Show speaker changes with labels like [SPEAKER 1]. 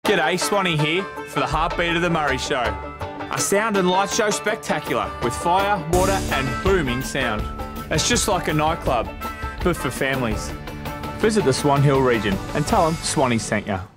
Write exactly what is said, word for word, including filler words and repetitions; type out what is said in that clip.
[SPEAKER 1] G'day, Swanny here for the Heartbeat of the Murray Show. A sound and light show spectacular with fire, water and booming sound. It's just like a nightclub, but for families. Visit the Swan Hill region and tell them Swanny sent ya.